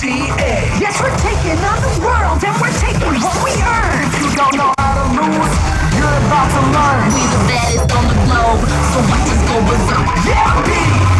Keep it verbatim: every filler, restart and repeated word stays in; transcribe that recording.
T A. Yes, we're taking on the world and we're taking what we earn. You don't know how to lose, you're about to learn. We the baddest on the globe, so watch us go berserk. Yeah, B.